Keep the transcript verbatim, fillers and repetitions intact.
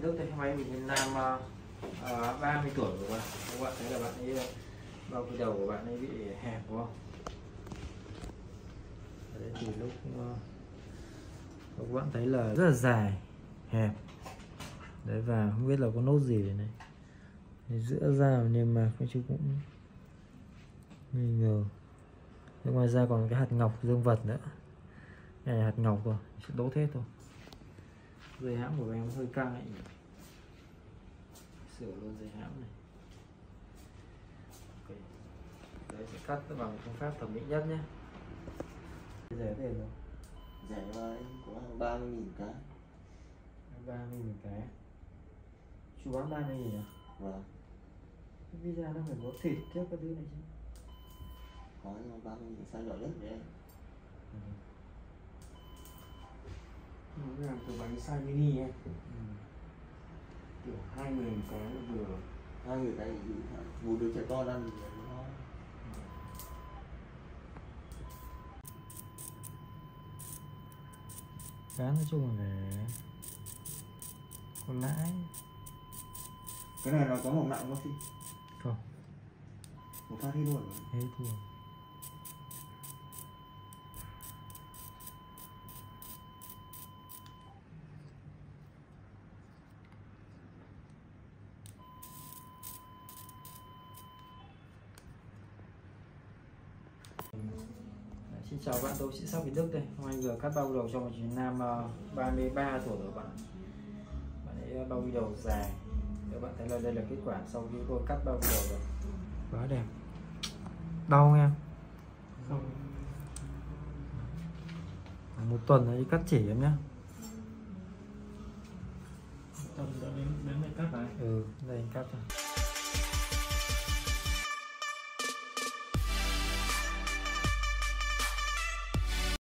Đức đây, máy Việt Nam uh, ba mươi tuổi của bạn. Các bạn thấy là bạn ấy bao cái đầu của bạn ấy bị hẹp đúng không? Đấy thì lúc uh, các bạn thấy là rất là dài, hẹp. Đấy, và không biết là có nốt gì này. Đấy, giữa da và niêm mạc nói chung cũng nghi ngờ. Thế ngoài ra còn cái hạt ngọc dương vật nữa. Cái này là hạt ngọc rồi, sẽ đốt hết thôi. Dây hãm của em hơi căng ấy. Sửa luôn dây hãm này. Okay. Đấy, sẽ cắt bằng phương pháp thẩm mỹ nhất nhé. Rẻ tiền đâu? Rẻ mà em có ba mươi nghìn cái. ba mươi nghìn cái. Chú bán ba mươi nghìn à? Vâng. Cái visa nó phải có thịt trước cái thứ này chứ. Có nhưng mà ba mươi nghìn size nhỏ nhất đấy em. Ừ. Nó làm từ bánh size mini em. Ừ. Kiểu hai người một cái là vừa. Hai người cái một đứa trẻ con ăn thì nó Cá nói chung là phải có lãi. cái này nó có mỏng nặng không chị? Không. Một phát hết luôn. Hết luôn. Xin chào bạn, tôi sĩ Sắc Việt Đức đây. Hôm nay vừa cắt bao đầu cho một chị nam ba mươi ba tuổi rồi bạn. Bạn ấy bao đầu dài. Các bạn thấy là đây là kết quả sau khi tôi cắt bao đầu rồi. Quá đẹp. Đau không em? Không. Một tuần rồi đi cắt chỉ em nhé. Tuần đã đến đến đây cắt này. Ừ, đây anh cắt rồi.